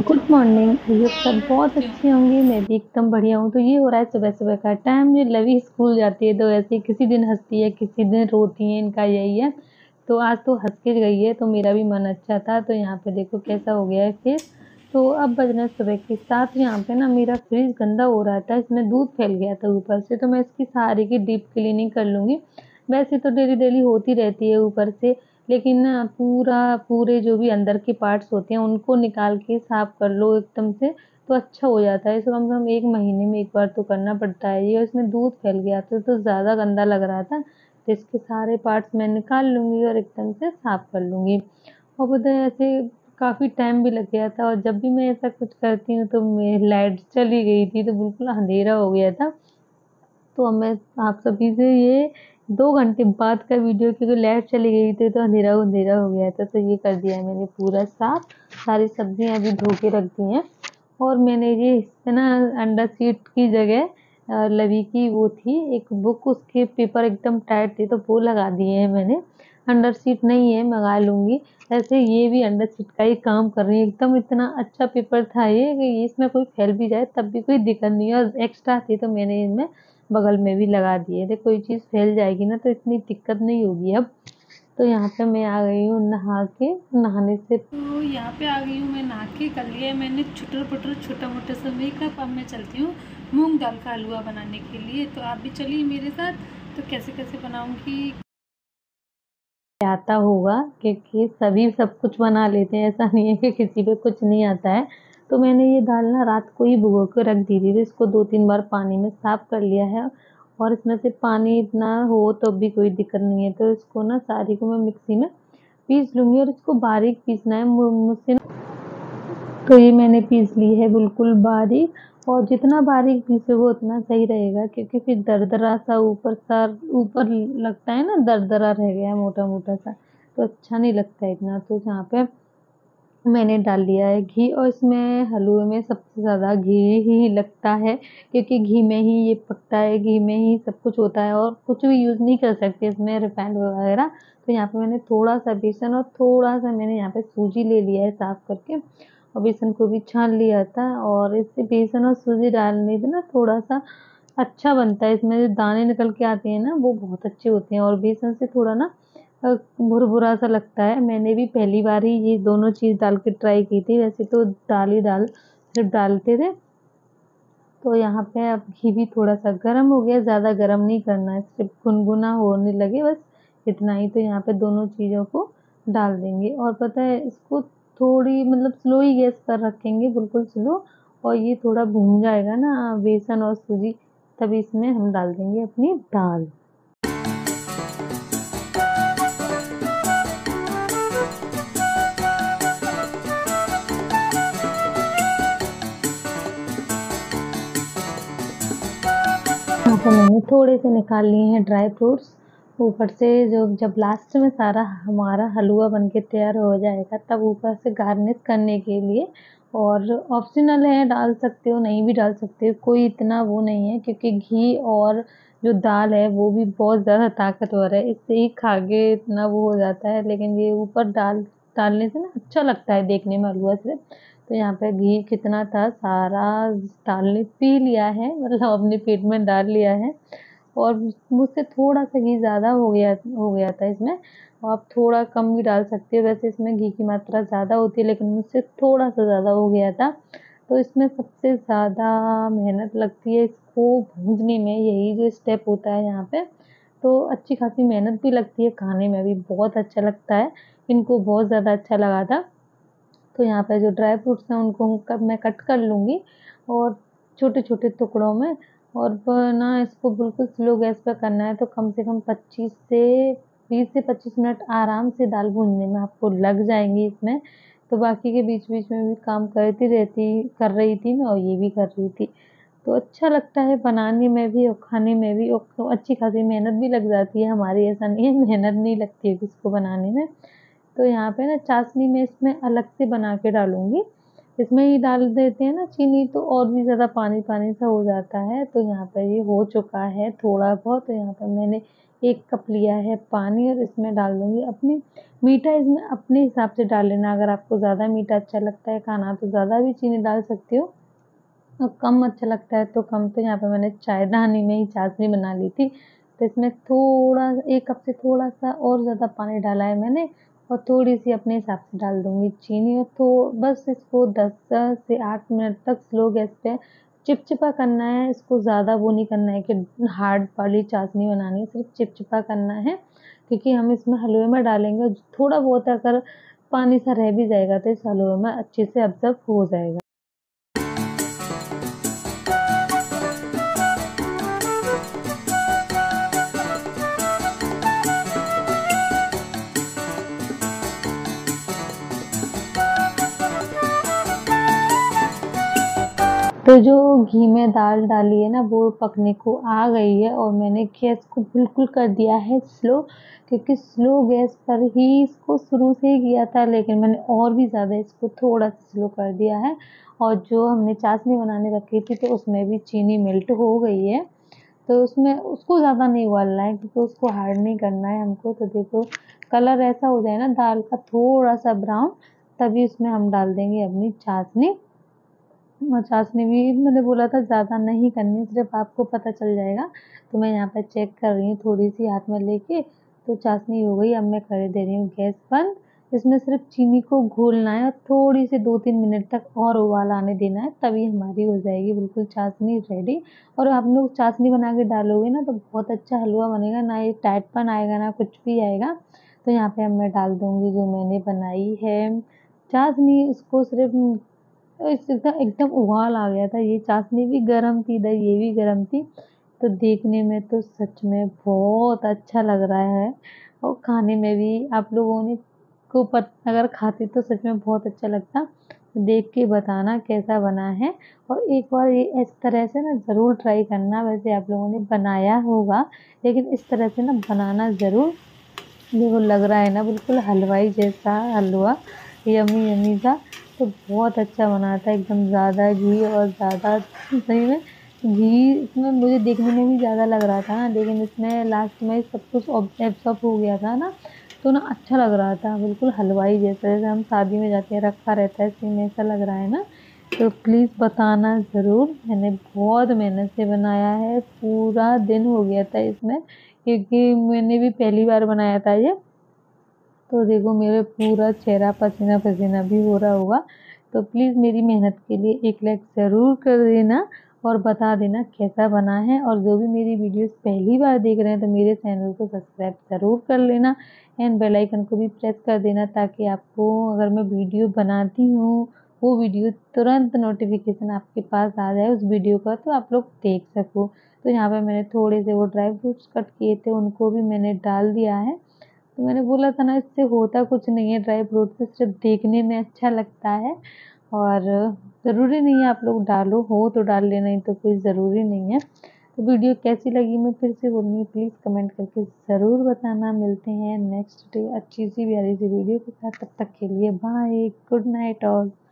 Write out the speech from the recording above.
Good morning. I hope सब बहुत अच्छे होंगे। मैं भी एकदम बढ़िया हूँ। तो ये हो रहा है सुबह-सुबह का टाइम। ये लवी स्कूल जाती है तो ऐसे ही किसी दिन हँसती है, किसी दिन रोती है, इनका यही है। तो आज तो हँस के गई है तो मेरा भी मन अच्छा था। तो यहाँ पे देखो कैसा हो गया है फेस। तो अब बज रहे हैं सुबह के 7। यहाँ पे ना मेरा फ्रिज गंदा हो रहा था, इसमें दूध फैल गया था ऊपर से। तो मैं इसकी सारी की डीप क्लीनिंग कर लूँगी। वैसे तो डेली होती रहती है ऊपर से, लेकिन ना पूरे जो भी अंदर के पार्ट्स होते हैं उनको निकाल के साफ कर लो एकदम से, तो अच्छा हो जाता है। इसे कम से कम 1 महीने में 1 बार तो करना पड़ता है ये। और इसमें दूध फैल गया था तो ज़्यादा गंदा लग रहा था, तो इसके सारे पार्ट्स मैं निकाल लूँगी और एकदम से साफ कर लूँगी। और पता है ऐसे काफ़ी टाइम भी लग गया था, और जब भी मैं ऐसा कुछ करती हूँ तो मेरी लाइट चली गई थी तो बिल्कुल अंधेरा हो गया था। तो अब मैं आप सभी से ये 2 घंटे बाद का वीडियो, क्योंकि लाइट चली गई थी तो अंधेरा हो गया था। तो ये कर दिया है मैंने पूरा साफ। सारी सब्जियां अभी धो के रख दी हैं। और मैंने ये इससे ना अंडर सीट की जगह लवी की वो थी एक बुक, उसके पेपर एकदम टाइट थे तो वो लगा दिए हैं मैंने। अंडर सीट नहीं है, मंगा लूँगी। ऐसे ये भी अंडर सीट का ही काम कर रही है। एकदम इतना अच्छा पेपर था ये कि इसमें कोई फैल भी जाए तब भी कोई दिक्कत नहीं है। और एक्स्ट्रा थी तो मैंने इनमें बगल में भी लगा दिए थे। कोई चीज़ फैल जाएगी ना तो इतनी दिक्कत नहीं होगी अब। तो यहाँ पे मैं आ गई हूँ नहा के। नहाने से तो यहाँ पे आ गई हूँ मैं, नहा के कर लिया है मैंने छुटर पुटर छोटा मोटा सा मेकअप। अब मैं चलती हूँ मूंग दाल का हलवा बनाने के लिए। तो आप भी चलिए मेरे साथ। तो कैसे कैसे बनाऊँगी। आता होगा, क्योंकि सभी सब कुछ बना लेते हैं, ऐसा नहीं है कि किसी पे कुछ नहीं आता है। तो मैंने ये दाल ना रात को ही भिगो के रख दी थी, तो इसको 2-3 बार पानी में साफ कर लिया है। और इसमें से पानी इतना हो तो भी कोई दिक्कत नहीं है। तो इसको ना सारी को मैं मिक्सी में पीस लूँगी, और इसको बारीक पीसना है मुझसे ना। तो ये मैंने पीस ली है बिल्कुल बारीक। और जितना बारीक पीसे वो उतना सही रहेगा, क्योंकि फिर दरदरा सा ऊपर लगता है ना, दरदरा रह गया है मोटा मोटा सा, तो अच्छा नहीं लगता है इतना। तो यहाँ पे मैंने डाल लिया है घी, और इसमें हलवे में सबसे ज़्यादा घी ही लगता है, क्योंकि घी में ही ये पकता है, घी में ही सब कुछ होता है। और कुछ भी यूज़ नहीं कर सकते इसमें रिफाइंड वगैरह। तो यहाँ पे मैंने थोड़ा सा बेसन और थोड़ा सा मैंने यहाँ पे सूजी ले लिया है साफ करके, और बेसन को भी छान लिया था। और इससे बेसन और सूजी डालने से ना थोड़ा सा अच्छा बनता है। इसमें जो दाने निकल के आते हैं ना वो बहुत अच्छे होते हैं, और बेसन से थोड़ा ना भुरभुरा सा लगता है। मैंने भी पहली बार ही ये दोनों चीज़ डाल के ट्राई की थी, वैसे तो दाल ही दाल सिर्फ डालते थे। तो यहाँ पे अब घी भी थोड़ा सा गर्म हो गया, ज़्यादा गर्म नहीं करना है, सिर्फ गुनगुना होने लगे बस, इतना ही। तो यहाँ पे दोनों चीज़ों को डाल देंगे, और पता है इसको थोड़ी मतलब स्लो ही गैस पर रखेंगे, बिल्कुल स्लो। और ये थोड़ा भून जाएगा ना बेसन और सूजी, तभी इसमें हम डाल देंगे अपनी दाल। यहाँ पे मैंने थोड़े से निकाल लिए हैं ड्राई फ्रूट्स। ऊपर से जो जब लास्ट में सारा हमारा हलवा बन के तैयार हो जाएगा तब ऊपर से गार्निश करने के लिए। और ऑप्शनल है, डाल सकते हो नहीं भी डाल सकते हो, कोई इतना वो नहीं है, क्योंकि घी और जो दाल है वो भी बहुत ज़्यादा ताकतवर है, इससे ही खा के इतना वो हो जाता है। लेकिन ये ऊपर डालने से ना अच्छा लगता है देखने में हलवा से। तो यहाँ पे घी कितना था सारा डालने पी लिया है, मतलब अपने पेट में डाल लिया है। और मुझसे थोड़ा सा घी ज़्यादा हो गया था इसमें। आप थोड़ा कम भी डाल सकते हो, वैसे इसमें घी की मात्रा ज़्यादा होती है, लेकिन मुझसे थोड़ा सा ज़्यादा हो गया था। तो इसमें सबसे ज़्यादा मेहनत लगती है इसको भूनने में, यही जो स्टेप होता है यहाँ पे। तो अच्छी खासी मेहनत भी लगती है, खाने में भी बहुत अच्छा लगता है। इनको बहुत ज़्यादा अच्छा लगा था। तो यहाँ पे जो ड्राई फ्रूट्स हैं उनको मैं कट कर लूँगी, और छोटे-छोटे टुकड़ों में। और ना इसको बिल्कुल स्लो गैस पे करना है, तो कम से कम 20 से 25 मिनट आराम से दाल भूनने में आपको लग जाएँगे इसमें। तो बाकी के बीच-बीच में भी काम कर रही थी मैं, और ये भी कर रही थी। तो अच्छा लगता है बनाने में भी और खाने में भी, और अच्छी खासी मेहनत भी लग जाती है हमारी, ऐसा नहीं है मेहनत नहीं लगती है किसको बनाने में। तो यहाँ पे ना चाशनी मैं इसमें अलग से बना के डालूँगी, इसमें ही डाल देते हैं ना चीनी तो और भी ज़्यादा पानी पानी सा हो जाता है। तो यहाँ पर ये हो चुका है थोड़ा बहुत। तो यहाँ पर मैंने 1 कप लिया है पानी और इसमें डाल दूँगी अपनी मीठा इसमें अपने हिसाब से डाल लेना। अगर आपको ज़्यादा मीठा अच्छा लगता है खाना तो ज़्यादा भी चीनी डाल सकते हो और कम अच्छा लगता है तो कम। तो यहाँ पे मैंने चायदानी में ही चाशनी बना ली थी। तो इसमें थोड़ा 1 कप से थोड़ा-सा और ज़्यादा पानी डाला है मैंने और थोड़ी-सी अपने हिसाब से डाल दूँगी चीनी और तो बस इसको 10 से 8 मिनट तक स्लो गैस पे चिपचिपा करना है। इसको ज़्यादा वो नहीं करना है कि हार्ड वाली चाशनी बनानी है, सिर्फ़ चिपचिपा करना है क्योंकि हम इसमें हलवे में डालेंगे। थोड़ा बहुत अगर पानी सा रह भी जाएगा तो इस हलवे में अच्छे से अब्ज़ॉर्ब हो जाएगा। तो जो घी में दाल डाली है ना वो पकने को आ गई है और मैंने गैस को बिल्कुल कर दिया है स्लो क्योंकि स्लो गैस पर ही इसको शुरू से ही किया था, लेकिन मैंने और भी ज़्यादा इसको थोड़ा सा स्लो कर दिया है। और जो हमने चाशनी बनाने रखी थी तो उसमें भी चीनी मेल्ट हो गई है। तो उसमें उसको ज़्यादा नहीं उबालना है क्योंकि उसको हार्ड नहीं करना है हमको। तो देखो कलर ऐसा हो जाए ना दाल का थोड़ा सा ब्राउन, तभी उसमें हम डाल देंगे अपनी चाशनी। और चाशनी भी मैंने बोला था ज़्यादा नहीं करनी, सिर्फ आपको पता चल जाएगा। तो मैं यहाँ पे चेक कर रही हूँ थोड़ी सी हाथ में लेके, तो चाशनी हो गई। अब मैं कर दे रही हूँ गैस बंद। इसमें सिर्फ चीनी को घोलना है और थोड़ी सी 2-3 मिनट तक और उबाल आने देना है, तभी हमारी हो जाएगी बिल्कुल चाशनी रेडी। और आप लोग चाशनी बना के डालोगे ना तो बहुत अच्छा हलवा बनेगा, ना ये टाइटपन आएगा ना कुछ भी आएगा। तो यहाँ पे अब मैं डाल दूँगी जो मैंने बनाई है चाशनी, उसको सिर्फ इसका एकदम उबाल आ गया था। ये चाशनी भी गरम थी, इधर ये भी गरम थी। तो देखने में तो सच में बहुत अच्छा लग रहा है और खाने में भी आप लोगों ने को अगर खाते तो सच में बहुत अच्छा लगता। देख के बताना कैसा बना है और एक बार ये इस तरह से ना ज़रूर ट्राई करना। वैसे आप लोगों ने बनाया होगा लेकिन इस तरह से ना बनाना ज़रूर। देखो लग रहा है ना बिल्कुल हलवाई जैसा हलवा, यम्मी यम्मी सा। तो बहुत अच्छा बना था, एकदम ज़्यादा घी और ज़्यादा सही में घी इसमें मुझे देखने में भी ज़्यादा लग रहा था ना, लेकिन इसमें लास्ट में सब कुछ एब्ज़ॉर्ब हो गया था ना, तो ना अच्छा लग रहा था बिल्कुल हलवाई जैसा। जैसे हम शादी में जाके रखा रहता है सेम ऐसा लग रहा है ना। तो प्लीज़ बताना ज़रूर। मैंने बहुत मेहनत से बनाया है, पूरा दिन हो गया था इसमें क्योंकि मैंने भी पहली बार बनाया था ये। तो देखो मेरे पूरा चेहरा पसीना-पसीना भी हो रहा होगा। तो प्लीज़ मेरी मेहनत के लिए एक लाइक ज़रूर कर देना और बता देना कैसा बना है। और जो भी मेरी वीडियोज़ पहली बार देख रहे हैं तो मेरे चैनल को सब्सक्राइब ज़रूर कर लेना एंड बेल आइकन को भी प्रेस कर देना ताकि आपको अगर मैं वीडियो बनाती हूँ, वो वीडियो तुरंत नोटिफ़िकेशन आपके पास आ जाए उस वीडियो का, तो आप लोग देख सको। तो यहाँ पे मैंने थोड़े से वो ड्राई फ्रूट्स कट किए थे, उनको भी मैंने डाल दिया है। तो मैंने बोला था ना इससे होता कुछ नहीं है, ड्राई फ्रूट से सिर्फ देखने में अच्छा लगता है और ज़रूरी नहीं है आप लोग डालो, हो तो डाल लेना, नहीं तो कोई ज़रूरी नहीं है। तो वीडियो कैसी लगी मैं फिर से बोल रही हूँ, प्लीज़ कमेंट करके ज़रूर बताना। मिलते हैं नेक्स्ट डे अच्छी सी प्यारी सी वीडियो के साथ, तब तक के लिए बाय, गुड नाइट ऑल।